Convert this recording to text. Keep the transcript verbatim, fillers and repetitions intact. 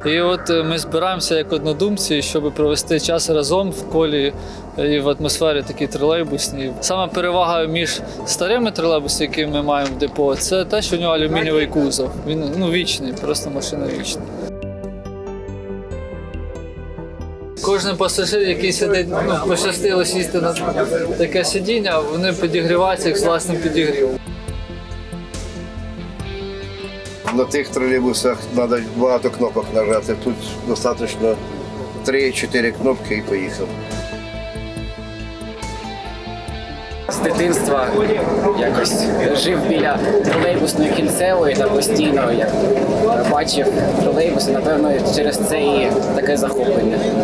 І от ми збираємося як однодумці, щоб провести час разом в колі і в атмосфері такій тролейбусній. Саме перевага між старими тролейбусами, які ми маємо в депо, це те, що у нього алюмінієвий кузов. Він ну, вічний, просто машина вічна. Кожен пасажир, який сидить, ну, пощастило сісти на таке сидіння, вони підігріваються як з власним підігрівом. На тих тролейбусах треба багато кнопок нажати. Тут достатньо три-чотири кнопки і поїхав. З дитинства якось жив біля тролейбусної кінцевої та постійно як бачив тролейбуси, напевно, через це і таке захоплення.